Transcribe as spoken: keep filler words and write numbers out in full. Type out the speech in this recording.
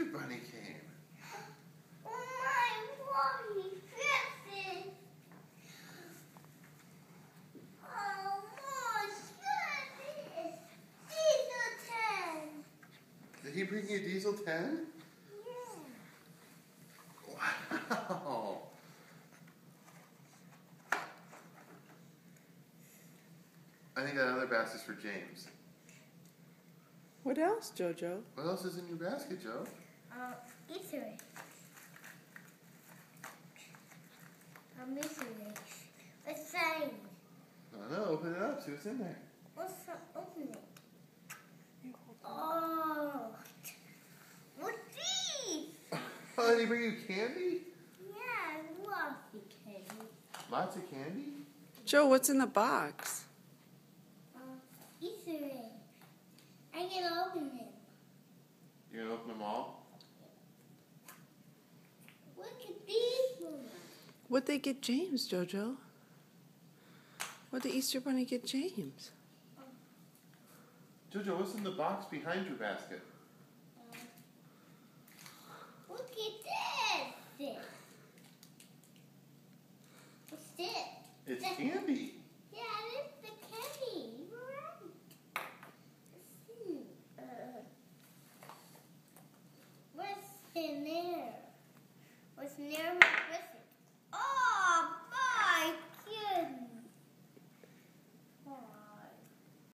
Bunny came. Oh my, mommy, Christmas. Oh my goodness. Diesel ten. Did he bring you Diesel ten? Yeah. Wow. I think that other basket's for James. What else, Jojo? What else is in your basket, Joe? Uh, Easter eggs. Um, Easter eggs. What's sign? I don't know. Open it up. See what's in there. What's the open it? Oh. What's these? Oh, did he bring you candy? Yeah, lots of candy. Lots of candy? Joe, what's in the box? Uh, Easter eggs. I can open them. You gonna open them all? Look at these ones. What'd they get James, Jojo? What'd the Easter Bunny get James? Jojo, what's in the box behind your basket? Uh, look at this. What's this? It's The- candy. Yeah, it's the candy. You're right. Let's see. Uh, what's in there? What's near my Christmas?